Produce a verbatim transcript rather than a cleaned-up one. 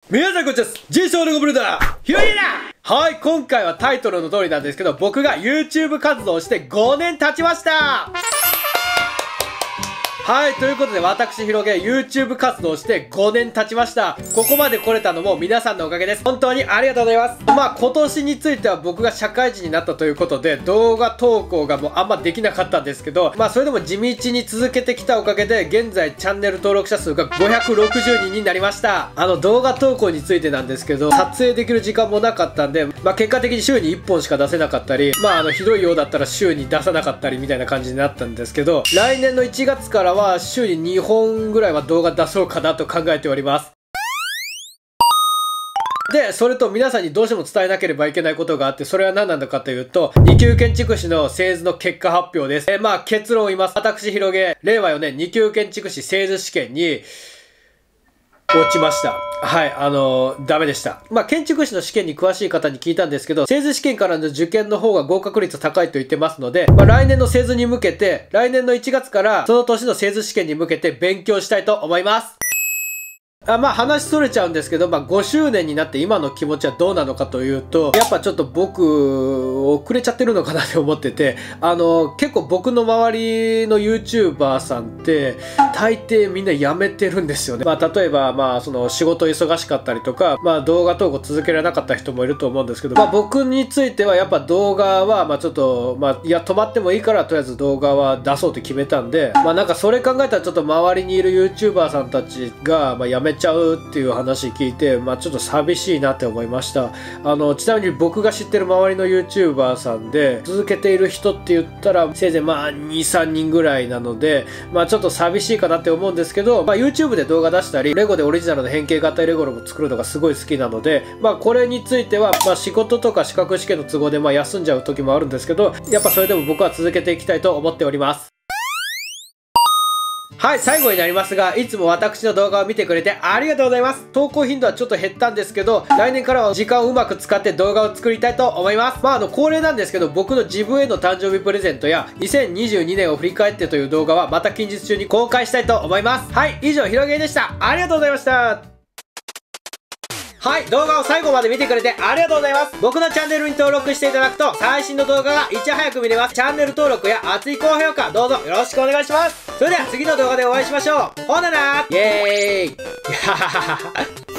皆さんこんにちは。ジェイソンレゴブルダーひろゆきだ。はい、今回はタイトルの通りなんですけど、僕が YouTube 活動をしてごねん経ちました。はい、ということで私ひろげ YouTube 活動してごねん経ちました。ここまで来れたのも皆さんのおかげです。本当にありがとうございます。まあ今年については僕が社会人になったということで動画投稿がもうあんまできなかったんですけど、まあそれでも地道に続けてきたおかげで現在チャンネル登録者数がごひゃくろくじゅうにんになりました。あの動画投稿についてなんですけど、撮影できる時間もなかったんで、まあ結果的に週にいっぽんしか出せなかったり、まああのひどいようだったら週に出さなかったりみたいな感じになったんですけど、来年のいちがつからは週ににほんぐらいは動画出そうかなと考えております。で、それと皆さんにどうしても伝えなければいけないことがあって、それは何なのかというと、に級建築士の製図の結果発表です。えー、まあ結論を言います。私ひろげ、令和よねんに級建築士製図試験に、落ちました。はい、あのー、ダメでした。まあ、建築士の試験に詳しい方に聞いたんですけど、製図試験からの受験の方が合格率高いと言ってますので、まあ、来年の製図に向けて、来年のいちがつからその年の製図試験に向けて勉強したいと思います。あまあ話それちゃうんですけど、まあごしゅうねんになって今の気持ちはどうなのかというと、やっぱちょっと僕、遅れちゃってるのかなって思ってて、あの、結構僕の周りの YouTuber さんって、大抵みんな辞めてるんですよね。まあ例えば、まあその仕事忙しかったりとか、まあ動画投稿続けられなかった人もいると思うんですけど、まあ僕についてはやっぱ動画は、まあちょっと、まあいや止まってもいいからとりあえず動画は出そうって決めたんで、まあなんかそれ考えたらちょっと周りにいる YouTuber さんたちが、まあ辞めちゃうっていう話聞いて、まあちょっと寂しいなって思いました。あの、ちなみに僕が知ってる周りの YouTuber さんで、続けている人って言ったら、せいぜいまあに、さんにんぐらいなので、まあちょっと寂しいかなって思うんですけど、まあ YouTube で動画出したり、レゴでオリジナルの変形型レゴロも作るのがすごい好きなので、まあこれについては、まあ仕事とか資格試験の都合でまあ休んじゃう時もあるんですけど、やっぱそれでも僕は続けていきたいと思っております。はい、最後になりますが、いつも私の動画を見てくれてありがとうございます。投稿頻度はちょっと減ったんですけど、来年からは時間をうまく使って動画を作りたいと思います。まあ、あの、恒例なんですけど、僕の自分への誕生日プレゼントや、にせんにじゅうにねんを振り返ってという動画は、また近日中に公開したいと思います。はい、以上、ひろげでした。ありがとうございました。はい、動画を最後まで見てくれてありがとうございます。僕のチャンネルに登録していただくと、最新の動画がいち早く見れます。チャンネル登録や熱い高評価、どうぞよろしくお願いします。それでは次の動画でお会いしましょう。ほななーイエーイ